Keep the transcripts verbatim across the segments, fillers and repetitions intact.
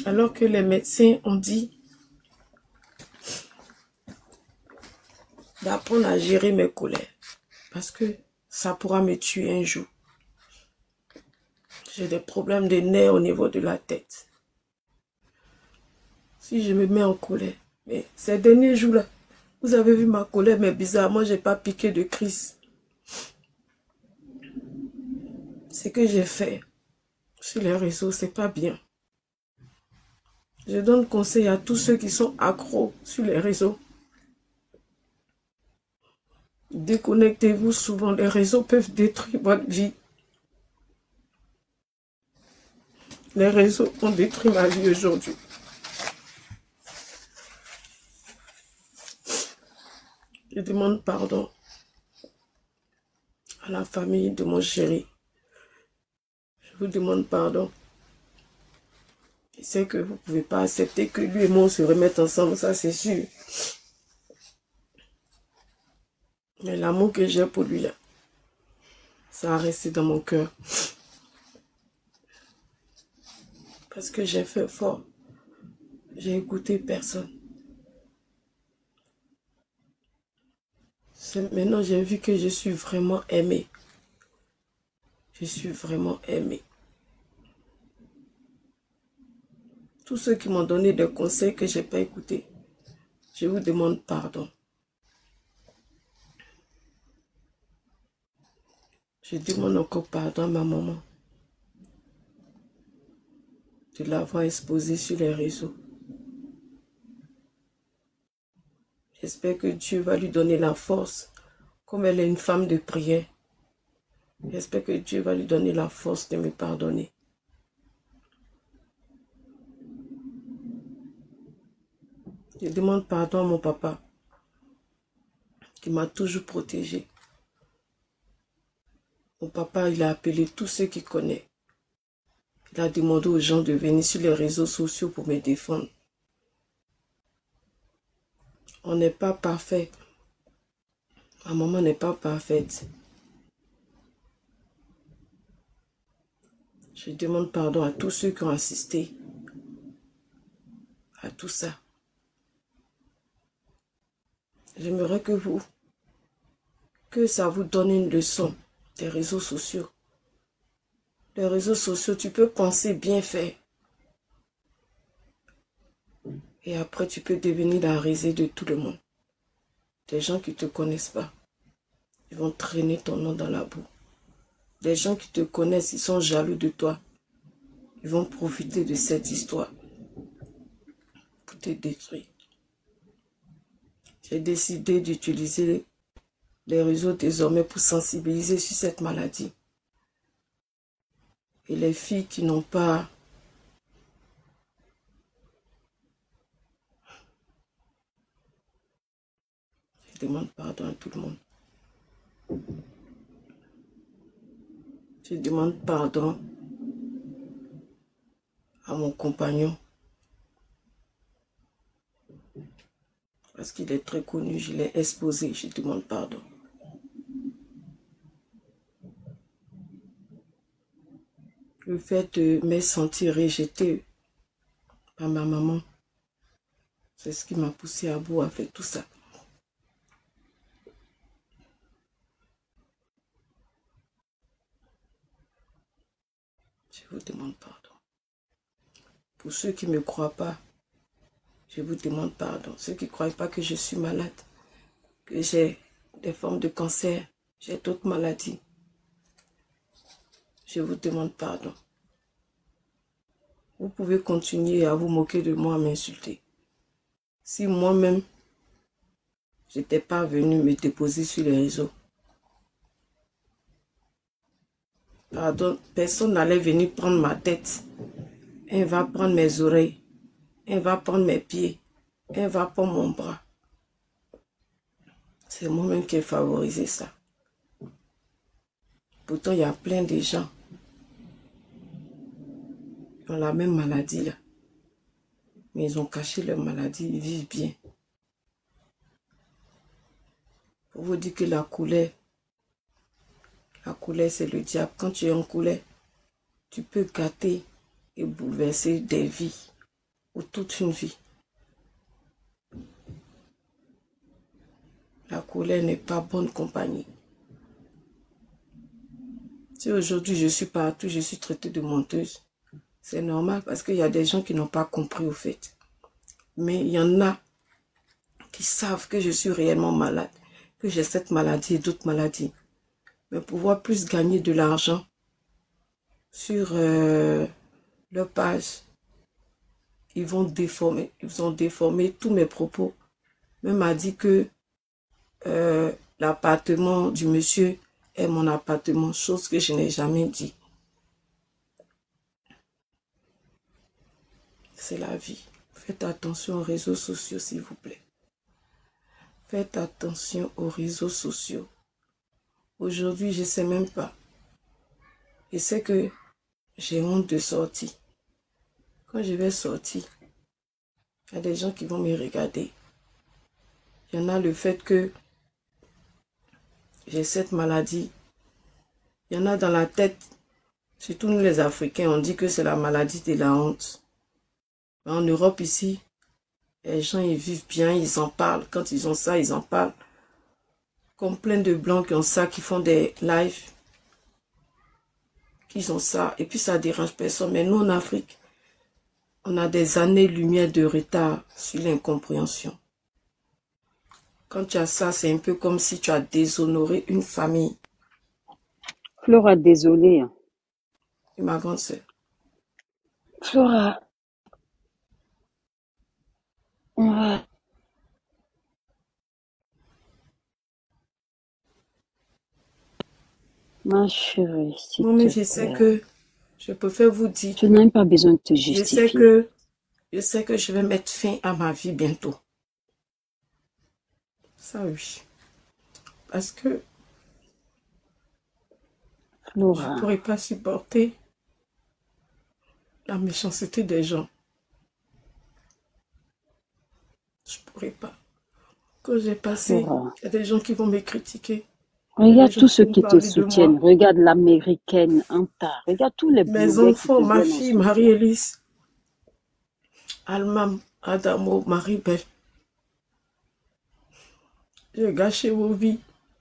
Alors que les médecins ont dit d'apprendre à gérer mes colères. Parce que ça pourra me tuer un jour. J'ai des problèmes de nerfs au niveau de la tête. Si je me mets en colère. Mais ces derniers jours-là, vous avez vu ma colère, mais bizarrement, je n'ai pas piqué de crise. Ce que j'ai fait sur les réseaux, c'est pas bien. Je donne conseil à tous ceux qui sont accros sur les réseaux. Déconnectez-vous souvent. Les réseaux peuvent détruire votre vie. Les réseaux ont détruit ma vie aujourd'hui. Je demande pardon à la famille de mon chéri. Je vous demande pardon. Je sais que vous ne pouvez pas accepter que lui et moi se remettent ensemble, ça c'est sûr. Mais l'amour que j'ai pour lui, là, ça a resté dans mon cœur. Parce que j'ai fait fort. J'ai écouté personne. Maintenant, j'ai vu que je suis vraiment aimée. Je suis vraiment aimée. Tous ceux qui m'ont donné des conseils que je n'ai pas écoutés, je vous demande pardon. Je demande encore pardon à ma maman de l'avoir exposée sur les réseaux. J'espère que Dieu va lui donner la force, comme elle est une femme de prière. J'espère que Dieu va lui donner la force de me pardonner. Je demande pardon à mon papa, qui m'a toujours protégée. Mon papa, il a appelé tous ceux qu'il connaît. Il a demandé aux gens de venir sur les réseaux sociaux pour me défendre. On n'est pas parfait. Ma maman n'est pas parfaite. Je demande pardon à tous ceux qui ont assisté à tout ça. J'aimerais que vous, que ça vous donne une leçon des réseaux sociaux. Les réseaux sociaux, tu peux penser bien faire. Et après, tu peux devenir la risée de tout le monde. Des gens qui ne te connaissent pas, ils vont traîner ton nom dans la boue. Des gens qui te connaissent, ils sont jaloux de toi. Ils vont profiter de cette histoire pour te détruire. J'ai décidé d'utiliser les réseaux désormais pour sensibiliser sur cette maladie. Et les filles qui n'ont pas je demande pardon à tout le monde. Je demande pardon à mon compagnon. Parce qu'il est très connu, je l'ai exposé, je demande pardon. Le fait de me sentir rejetée par ma maman, c'est ce qui m'a poussé à bout à faire tout ça. Je vous demande pardon. Pour ceux qui ne me croient pas, je vous demande pardon. Ceux qui ne croient pas que je suis malade, que j'ai des formes de cancer, j'ai d'autres maladies. Je vous demande pardon. Vous pouvez continuer à vous moquer de moi, à m'insulter. Si moi-même, je n'étais pas venu me déposer sur les réseaux, pardon, personne n'allait venir prendre ma tête. Elle va prendre mes oreilles. Elle va prendre mes pieds. Elle va prendre mon bras. C'est moi-même qui ai favorisé ça. Pourtant, il y a plein de gens qui ont la même maladie là. Mais ils ont caché leur maladie, ils vivent bien. Pour vous dire que la colère, la colère c'est le diable. Quand tu es en colère, tu peux gâter et bouleverser des vies. ou toute une vie. La colère n'est pas bonne compagnie. Si aujourd'hui je suis partout, je suis traitée de menteuse, c'est normal parce qu'il y a des gens qui n'ont pas compris au fait. Mais il y en a qui savent que je suis réellement malade, que j'ai cette maladie et d'autres maladies. Mais pour pouvoir plus gagner de l'argent sur euh, leur page, ils vont déformer, ils ont déformé tous mes propos. Même m'a dit que euh, l'appartement du monsieur est mon appartement, chose que je n'ai jamais dit. C'est la vie. Faites attention aux réseaux sociaux, s'il vous plaît. Faites attention aux réseaux sociaux. Aujourd'hui, je ne sais même pas. Je sais que j'ai honte de sortir. Quand je vais sortir, il y a des gens qui vont me regarder. Il y en a le fait que j'ai cette maladie. Il y en a dans la tête, surtout nous les Africains, on dit que c'est la maladie de la honte. Mais en Europe ici, les gens ils vivent bien, ils en parlent. Quand ils ont ça, ils en parlent. Comme plein de blancs qui ont ça, qui font des lives. Qui ont ça. Et puis ça dérange personne. Mais nous en Afrique, on a des années-lumière de retard sur l'incompréhension. Quand tu as ça, c'est un peu comme si tu as déshonoré une famille. Flora, désolée. Et ma grande sœur. Flora, on va... Ma chérie, s'il Moi, mais te je sais plaît. que je préfère vous dire. Tu n'as même pas besoin de te Je justifier. sais que je sais que je vais mettre fin à ma vie bientôt. Ça oui. Parce que Flora. je ne pourrais pas supporter la méchanceté des gens. Je ne pourrais pas. Quand j'ai passé, Flora. il y a des gens qui vont me critiquer. Regarde tous ceux qui qui te soutiennent. Regarde l'américaine Anta. Regarde tous les Mes blogueurs enfants, qui te ma viennent en fille, soutien. Marie-Élise, Almam, Adamo, Marie-Belle. J'ai gâché vos vies.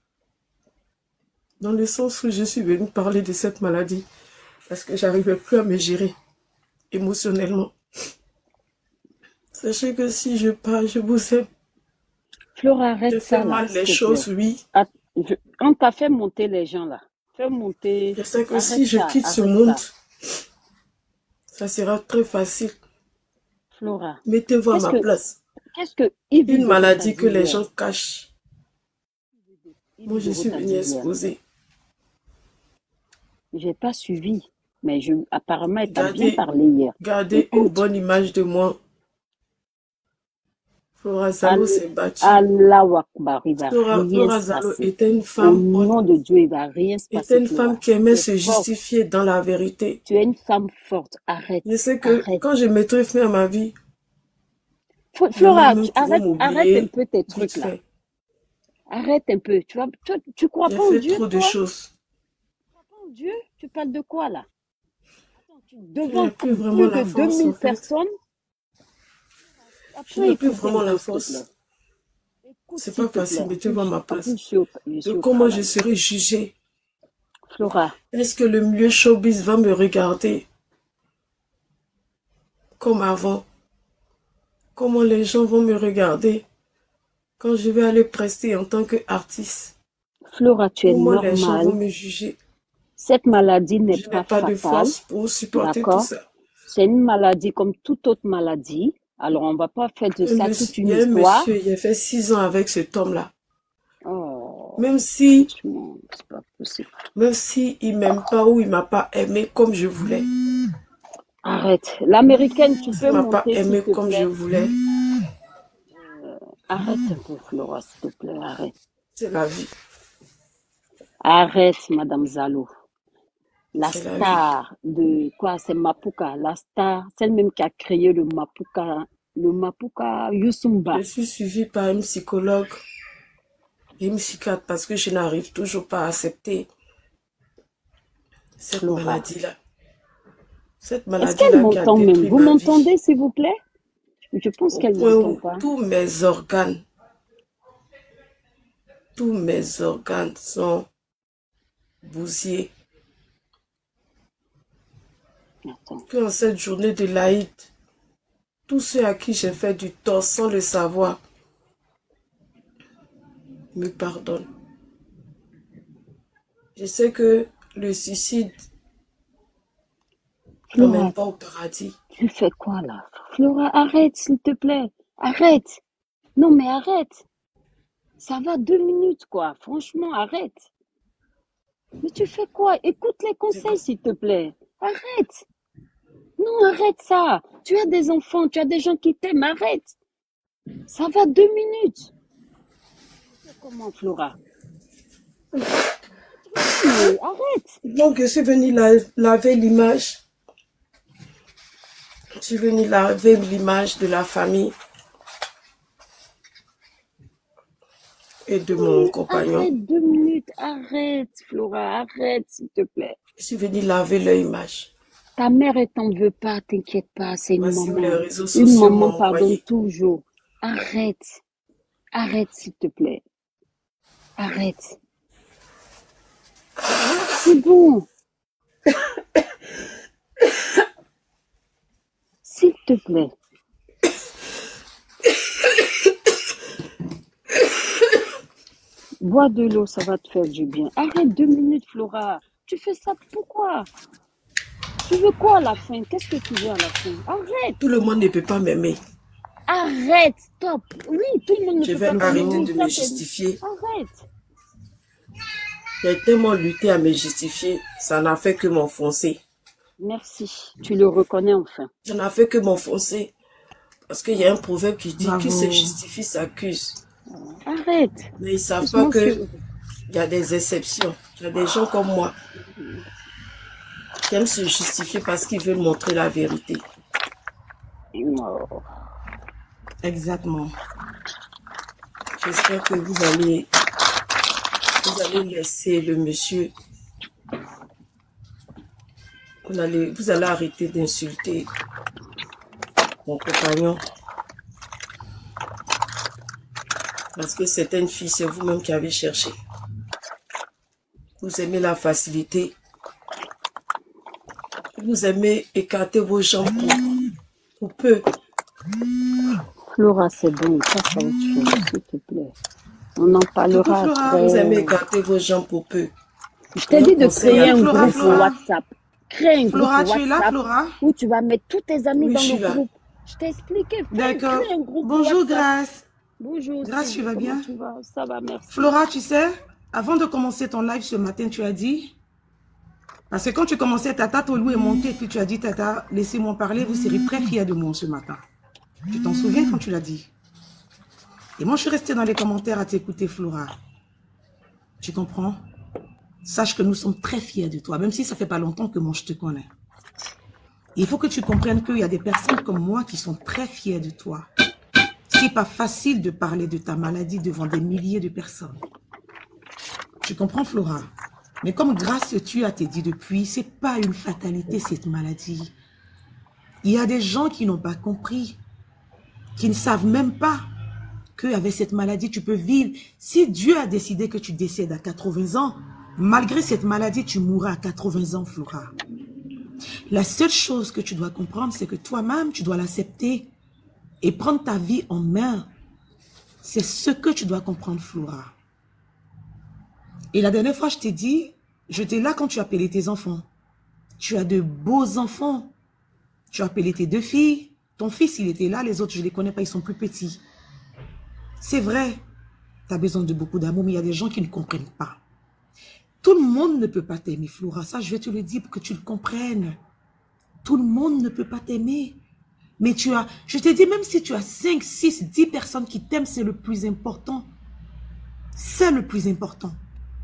Dans le sens où je suis venue parler de cette maladie. Parce que j'arrivais plus à me gérer émotionnellement. Sachez que si je parle, je vous aime. Flora, arrête Je ça fais là, mal les s'il te choses, plaît. oui. Ah, je- On t'a fait monter les gens là. Fais monter. Je sais que Arrête si je ça, quitte ce arrête monde, ça. ça sera très facile. Flora, Mettez-vous à qu'est-ce ma que place. qu'est-ce que Yves Une Doro t'a maladie dit que les hier? gens cachent. Yves Moi, je Doro suis t'a venue dit hier. exposer. J'ai pas suivi, mais je apparemment elle t'a bien Gardez, parlé hier. gardez une Écoute, bonne image de moi. Flora Zalo Al- s'est battue. Allahu Akbar, il va Flora, rien Flora se Zalo passer. était une Au femme, nom de Dieu, il va rien se était passer, une Flora. femme qui aimait Tu se es forte. justifier dans la vérité. Tu es une femme forte. Arrête, Je sais que arrête. quand je mettrai fin à ma vie, Flo- il y en a Flora, même tu- qui vont arrête, arrête un m'oublier peu tes vite trucs là. fait. Arrête un peu. Tu, vas, tu, tu crois J'ai pas en fait Dieu, trop de toi? choses. Tu crois pas en Dieu? Tu parles de quoi là? Attends, tu, Je devant n'ai plus plus vraiment de la force, en deux mille fait. personnes. Je Après, n'ai plus écoutez un vraiment la peu, s'il te plaît. force. Écoute, C'est s'il pas te plaît. facile, En mettez-vous à plus, ma en plus, place. je suis au, je suis De au comment je travail. serai jugée. Flora, Est-ce que le milieu showbiz va me regarder comme avant? Comment les gens vont me regarder quand je vais aller prester en tant qu'artiste? Flora, tu es Comment les gens vont normale. me juger? Cette maladie n'est Je n'ai pas pas de fatale, force pour supporter tout d'accord? ça. C'est une maladie comme toute autre maladie. Alors, on va pas faire de Un ça monsieur- toute Il une y a un histoire. monsieur, il a fait six ans avec cet homme-là. Oh, Même si, franchement, c'est pas possible. même si il m'aime pas ou il m'a pas aimé comme je voulais. Arrête. L'américaine, tu Il peux m'a pas monter, s'il aimé te comme je plaît. voulais. Arrête un peu, Flora, s'il te plaît, arrête. C'est la vie. Arrête, Madame Zalo. La C'est la vie. star de quoi? C'est Mapuka. La star, celle même qui a créé le Mapuka, le Mapuka Yusumba. Je suis suivie par un psychologue et une psychiatre parce que je n'arrive toujours pas à accepter cette Flora. maladie-là. Cette Est-ce qu'elle maladie-là qui a m'entend même? détruit Vous ma vie. m'entendez, s'il vous plaît? Je pense Au qu'elle point m'entend où pas. tous mes organes, tous mes organes sont bousillés. Attends. Que en cette journée de l'Aïd, tous ceux à qui j'ai fait du tort sans le savoir me pardonnent. Je sais que le suicide ne Flora, mène pas au paradis. tu fais quoi là? Flora, arrête, s'il te plaît. Arrête. Non, mais arrête. Ça va deux minutes, quoi. Franchement, arrête. Mais tu fais quoi? Écoute les conseils, s'il te plaît. Arrête. Non, arrête ça. Tu as des enfants, tu as des gens qui t'aiment. Arrête. Ça va deux minutes. Comment, Flora? Mais arrête. Donc, je suis venue la laver l'image. Je suis venue laver l'image de la famille et de mon compagnon. Arrête deux minutes. Arrête, Flora. Arrête, s'il te plaît. Je suis venue laver leur image. Ta mère, elle t'en veut pas, t'inquiète pas, c'est une Voici où les maman. réseaux Une sociaux maman m'ont pardonne envoyé. toujours. Arrête. Arrête, s'il te plaît. Arrête. C'est bon. S'il te plaît. Bois de l'eau, ça va te faire du bien. Arrête deux minutes, Flora. Tu fais ça pourquoi? Tu veux quoi à la fin? Qu'est-ce que tu veux à la fin? Arrête. Tout le monde ne peut pas m'aimer. Arrête, stop. Oui, tout le monde ne Je peut vais pas arrêter t'aimer. de me justifier. Arrête. J'ai tellement lutté à me justifier, ça n'a fait que m'enfoncer. Merci. Tu le reconnais enfin. Ça n'a fait que m'enfoncer. Parce qu'il y a un proverbe qui dit Bravo. qui se justifie s'accuse. Arrête. Mais ils ne savent Doucement pas sur- qu'il y a des exceptions. Il y a des gens comme moi qui aiment se justifier parce qu'ils veulent montrer la vérité. Oh. Exactement. J'espère que vous allez, vous allez laisser le monsieur. Vous allez, vous allez arrêter d'insulter mon compagnon. Parce que c'est une fille, c'est vous-même qui avez cherché. Vous aimez la facilité. Vous aimez écarter vos jambes pour, pour peu. Flora, c'est bon. Passe à autre chose, s'il te plaît. On en Coucou, parlera Flora, après. Vous aimez écarter vos jambes pour peu. Je t'ai dit de conseil créer à un Flora, groupe Flora. WhatsApp. Crée un Flora, groupe tu es là, WhatsApp Flora? où tu vas mettre tous tes amis Oui, dans je suis le là. groupe. Je t'ai expliqué. Fais- D'accord. Crée un groupe Bonjour, WhatsApp. Grâce. Bonjour. Grâce, Sylvie, tu vas comment bien? tu vas? Ça va, merci. Flora, tu sais, avant de commencer ton live ce matin, tu as dit, parce que quand tu commençais, Tata Tolou est montée, et puis tu as dit, Tata, laissez-moi parler, vous serez très fiers de moi ce matin. Tu t'en souviens quand tu l'as dit? Et moi, je suis restée dans les commentaires à t'écouter, Flora. Tu comprends? Sache que nous sommes très fiers de toi, même si ça fait pas longtemps que moi je te connais. Il faut que tu comprennes qu'il y a des personnes comme moi qui sont très fiers de toi. C'est pas facile de parler de ta maladie devant des milliers de personnes. Tu comprends, Flora? Mais comme grâce tu as te dit depuis, c'est pas une fatalité cette maladie. Il y a des gens qui n'ont pas compris, qui ne savent même pas qu'avec cette maladie, tu peux vivre. Si Dieu a décidé que tu décèdes à quatre-vingts ans, malgré cette maladie, tu mourras à quatre-vingts ans, Flora. La seule chose que tu dois comprendre, c'est que toi-même, tu dois l'accepter et prendre ta vie en main. C'est ce que tu dois comprendre, Flora. Et la dernière fois, je t'ai dit, j'étais là quand tu appelais tes enfants. Tu as de beaux enfants. Tu as appelé tes deux filles. Ton fils, il était là. Les autres, je ne les connais pas, ils sont plus petits. C'est vrai, tu as besoin de beaucoup d'amour, mais il y a des gens qui ne comprennent pas. Tout le monde ne peut pas t'aimer, Flora. Ça, je vais te le dire pour que tu le comprennes. Tout le monde ne peut pas t'aimer. Mais tu as, je te dis, même si tu as cinq, six, dix personnes qui t'aiment, c'est le plus important. C'est le plus important.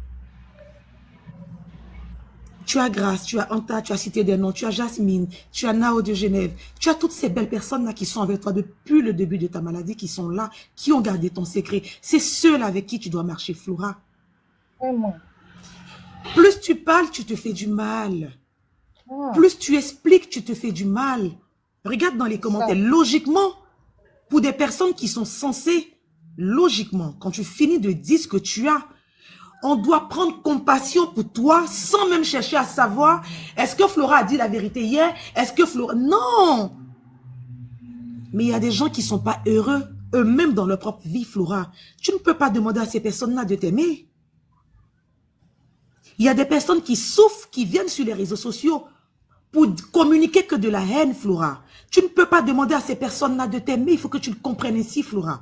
Tu as Grâce, tu as Anta, tu as cité des noms, tu as Jasmine, tu as Nao de Genève. Tu as toutes ces belles personnes-là qui sont avec toi depuis le début de ta maladie, qui sont là, qui ont gardé ton secret. C'est ceux-là avec qui tu dois marcher, Flora. Vraiment. Plus tu parles, tu te fais du mal. Ah, Plus tu expliques, tu te fais du mal. Regarde dans les commentaires. Logiquement, pour des personnes qui sont censées, logiquement, quand tu finis de dire ce que tu as, on doit prendre compassion pour toi sans même chercher à savoir est-ce que Flora a dit la vérité hier? Est-ce que Flora... Non! Mais il y a des gens qui ne sont pas heureux eux-mêmes dans leur propre vie, Flora. Tu ne peux pas demander à ces personnes-là de t'aimer. Il y a des personnes qui souffrent, qui viennent sur les réseaux sociaux pour communiquer que de la haine, Flora. Tu ne peux pas demander à ces personnes-là de t'aimer. Il faut que tu le comprennes ici, Flora.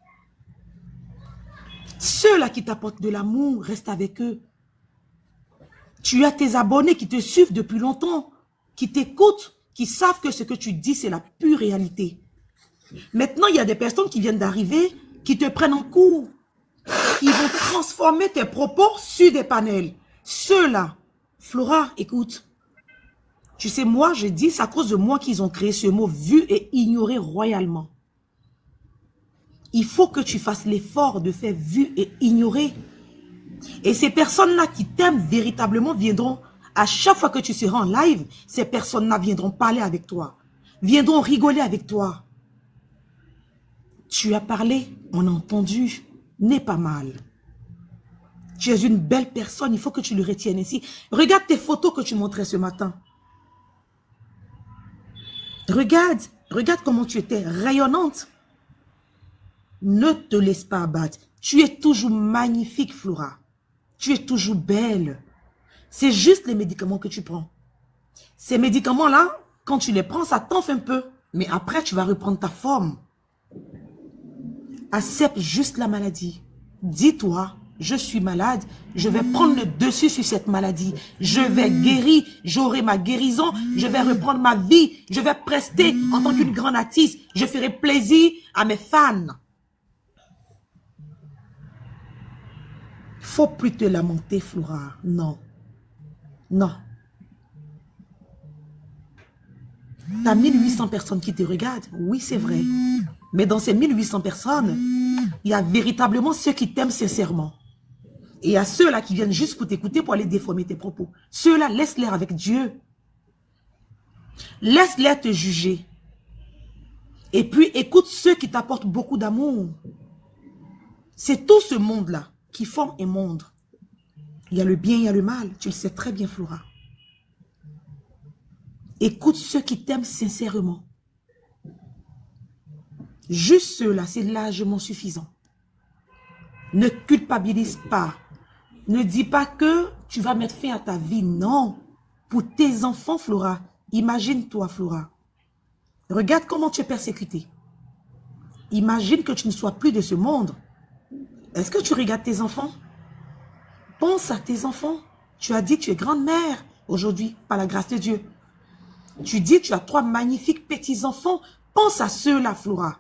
Ceux-là qui t'apportent de l'amour, reste avec eux. Tu as tes abonnés qui te suivent depuis longtemps, qui t'écoutent, qui savent que ce que tu dis, c'est la pure réalité. Maintenant, il y a des personnes qui viennent d'arriver, qui te prennent en cours. Ils vont transformer tes propos sur des panels. Ceux-là, Flora, écoute. Tu sais, moi, je dis, c'est à cause de moi qu'ils ont créé ce mot « vu et ignoré royalement ». Il faut que tu fasses l'effort de faire « vu et ignoré ». Et ces personnes-là qui t'aiment véritablement viendront, à chaque fois que tu seras en live, ces personnes-là viendront parler avec toi, viendront rigoler avec toi. Tu as parlé, on a entendu, n'est pas mal. Tu es une belle personne, il faut que tu le retiennes ici. Regarde tes photos que tu montrais ce matin. Regarde, regarde comment tu étais rayonnante. Ne te laisse pas abattre. Tu es toujours magnifique, Flora. Tu es toujours belle. C'est juste les médicaments que tu prends. Ces médicaments-là, quand tu les prends, ça t'enfle un peu. Mais après, tu vas reprendre ta forme. Accepte juste la maladie. Dis-toi, je suis malade, je vais prendre le dessus sur cette maladie. Je vais guérir, j'aurai ma guérison, je vais reprendre ma vie, je vais prester en tant qu'une grande artiste. Je ferai plaisir à mes fans. Faut plus te lamenter, Flora. Non. Non. T'as mille huit cents personnes qui te regardent. Oui, c'est vrai. Mais dans ces mille huit cents personnes, il y a véritablement ceux qui t'aiment sincèrement. Et il y a ceux-là qui viennent juste pour t'écouter, pour aller déformer tes propos. Ceux-là, laisse-les avec Dieu. Laisse-les te juger. Et puis, écoute ceux qui t'apportent beaucoup d'amour. C'est tout ce monde-là qui forme un monde. Il y a le bien, il y a le mal. Tu le sais très bien, Flora. Écoute ceux qui t'aiment sincèrement. Juste ceux-là, c'est largement suffisant. Ne culpabilise pas. Ne dis pas que tu vas mettre fin à ta vie. Non. Pour tes enfants, Flora, imagine-toi, Flora. Regarde comment tu es persécutée. Imagine que tu ne sois plus de ce monde. Est-ce que tu regardes tes enfants? Pense à tes enfants. Tu as dit que tu es grande-mère aujourd'hui, par la grâce de Dieu. Tu dis que tu as trois magnifiques petits-enfants. Pense à ceux-là, Flora.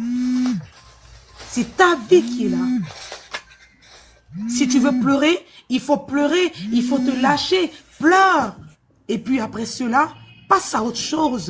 C'est ta vie qui est là. Si tu veux pleurer, il faut pleurer, il faut te lâcher, pleure. Et puis après cela, passe à autre chose.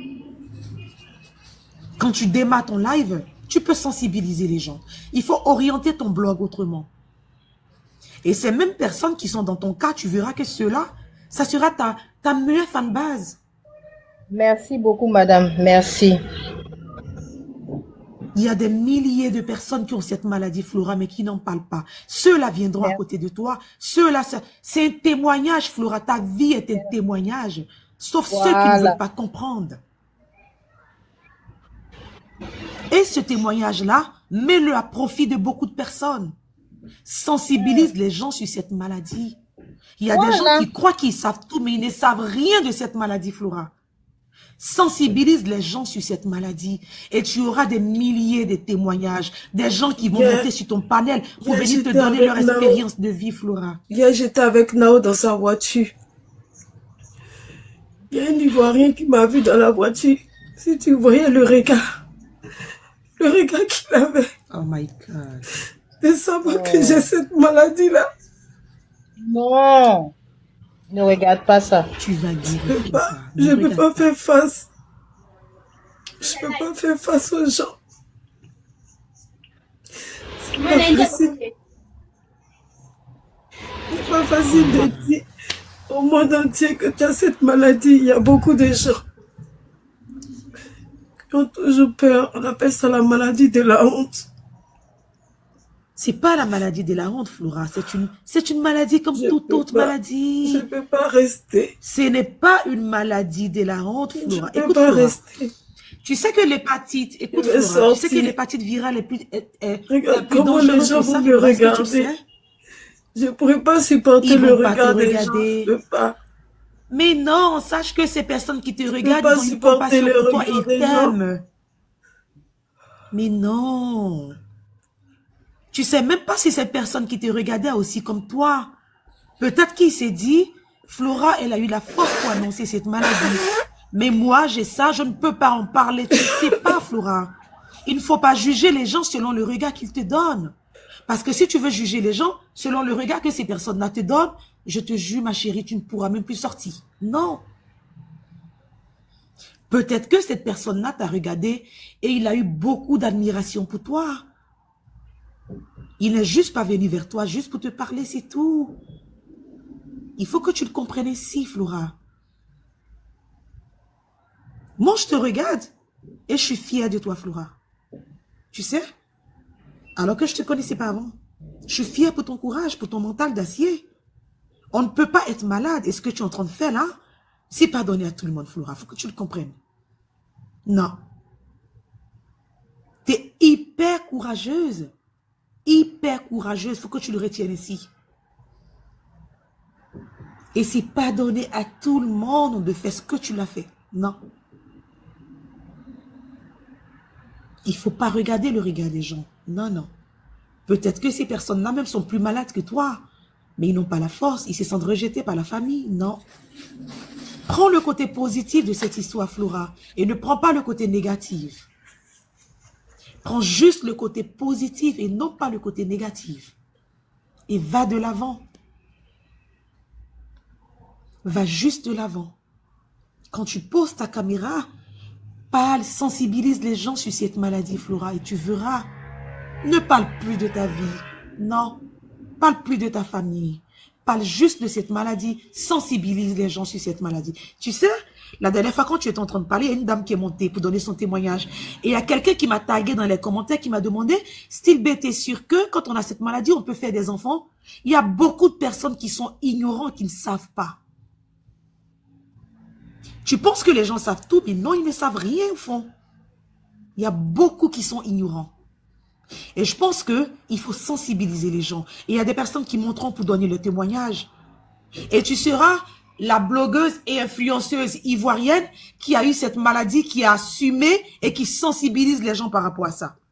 Quand tu démarres ton live, tu peux sensibiliser les gens. Il faut orienter ton blog autrement. Et ces mêmes personnes qui sont dans ton cas, tu verras que ceux-là, ça sera ta, ta meilleure fanbase. Merci beaucoup, madame. Merci. Il y a des milliers de personnes qui ont cette maladie, Flora, mais qui n'en parlent pas. Ceux-là viendront Merci. à côté de toi. Ceux-là, c'est un témoignage, Flora. Ta vie est un témoignage. Sauf voilà. ceux qui ne veulent pas comprendre. Et ce témoignage-là, mets-le à profit de beaucoup de personnes. Sensibilise les gens sur cette maladie. Il y a voilà. des gens qui croient qu'ils savent tout, mais ils ne savent rien de cette maladie, Flora. Sensibilise les gens sur cette maladie et tu auras des milliers de témoignages, des gens qui vont yeah. monter sur ton panel pour yeah, venir te donner leur Nao. expérience de vie, Flora. Hier, j'étais avec Nao dans sa voiture. Il y a un Ivoirien qui m'a vu dans la voiture. Si tu voyais le regard, le regard qu'il avait. Oh my God. De savoir oh. que j'ai cette maladie-là. Non. Ne regarde pas ça. Tu vas dire. Je ne peux pas, je peux pas faire face. Je peux pas faire face aux gens. C'est pas facile. C'est pas facile de dire au monde entier que tu as cette maladie. Il y a beaucoup de gens Ils ont toujours peur. On appelle ça la maladie de la honte. C'est pas la maladie de la honte, Flora. C'est une, c'est une maladie comme Je toute peux autre pas. maladie. Je ne peux pas rester. Ce n'est pas une maladie de la honte, Je Flora. ne peux Écoute, pas Flora. rester. Tu sais que l'hépatite, écoute, Je vais Flora, tu sais que sortir. l'hépatite virale est plus, est, est, Regarde est plus comment les dangereuse gens que vont ça, me Flora, est-ce que tu le regarder. sais? Je ne pourrais pas supporter Ils le vont pas te regard des gens. regarder. Je ne peux pas. Mais non, sache que ces personnes qui te Je ne peux regardent, pas ils ont une supporter compassion le pour toi et regard ils des gens. t'aiment. Mais non. Tu sais même pas si cette personne qui te regardait a aussi comme toi. Peut-être qu'il s'est dit, Flora, elle a eu la force pour annoncer cette maladie. Mais moi, j'ai ça, je ne peux pas en parler. Tu sais pas, Flora. Il ne faut pas juger les gens selon le regard qu'ils te donnent. Parce que si tu veux juger les gens selon le regard que ces personnes-là te donnent, je te jure, ma chérie, tu ne pourras même plus sortir. Non. Peut-être que cette personne-là t'a regardé et il a eu beaucoup d'admiration pour toi. Il n'est juste pas venu vers toi, juste pour te parler, c'est tout. Il faut que tu le comprennes ici, Flora. Moi, je te regarde et je suis fière de toi, Flora. Tu sais? Alors que je ne te connaissais pas avant. Je suis fière pour ton courage, pour ton mental d'acier. On ne peut pas être malade. Et ce que tu es en train de faire là, c'est pas donné à tout le monde, Flora. Il faut que tu le comprennes. Non. Tu es hyper courageuse. Hyper courageuse. Il faut que tu le retiennes ici. Et c'est pas donné à tout le monde de faire ce que tu l'as fait. Non. Il ne faut pas regarder le regard des gens. Non, non. Peut-être que ces personnes-là même sont plus malades que toi. Mais ils n'ont pas la force. Ils se sentent rejetés par la famille. Non. Prends le côté positif de cette histoire, Flora. Et ne prends pas le côté négatif. Prends juste le côté positif et non pas le côté négatif. Et va de l'avant. Va juste de l'avant. Quand tu poses ta caméra, parle, sensibilise les gens sur cette maladie, Flora, et tu verras. Ne parle plus de ta vie. Non. Parle plus de ta famille. Parle juste de cette maladie. Sensibilise les gens sur cette maladie. Tu sais, la dernière fois quand tu étais en train de parler, il y a une dame qui est montée pour donner son témoignage. Et il y a quelqu'un qui m'a tagué dans les commentaires qui m'a demandé, style B, t'es sûr que quand on a cette maladie, on peut faire des enfants? Il y a beaucoup de personnes qui sont ignorantes, qui ne savent pas. Tu penses que les gens savent tout, mais non, ils ne savent rien au fond. Il y a beaucoup qui sont ignorants. Et je pense qu'il faut sensibiliser les gens. Et il y a des personnes qui monteront pour donner le témoignage. Et tu seras la blogueuse et influenceuse ivoirienne qui a eu cette maladie, qui a assumé et qui sensibilise les gens par rapport à ça.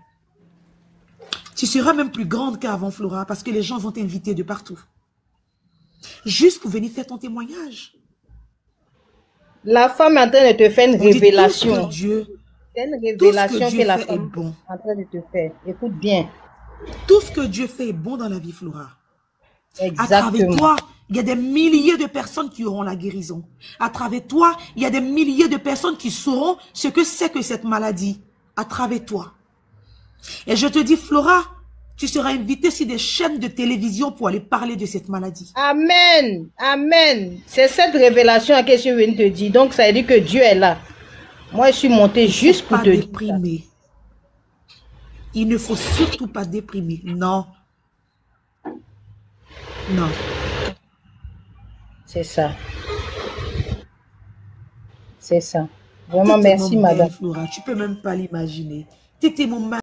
Tu seras même plus grande qu'avant, Flora, parce que les gens vont t'inviter de partout. Juste pour venir faire ton témoignage. La femme est en train de te faire une On dit révélation. tout ce que Dieu, C'est une tout ce révélation que que, Dieu la fait est femme bon. est en train de te faire. Écoute bien. Tout ce que Dieu fait est bon dans la vie, Flora. À travers Exactement. toi, il y a des milliers de personnes qui auront la guérison. À travers toi, il y a des milliers de personnes qui sauront ce que c'est que cette maladie. À travers toi. Et je te dis, Flora, tu seras invitée sur des chaînes de télévision pour aller parler de cette maladie. Amen. Amen. C'est cette révélation à laquelle je viens de te dire. Donc, ça veut dire que Dieu est là. Moi, je suis montée juste pour Pas te dire ça. déprimer. Il ne faut surtout pas déprimer. Non. Non. C'est ça. C'est ça. Vraiment, T'es merci, tellement belle, madame. Flora. Tu peux même pas l'imaginer. Tu es tellement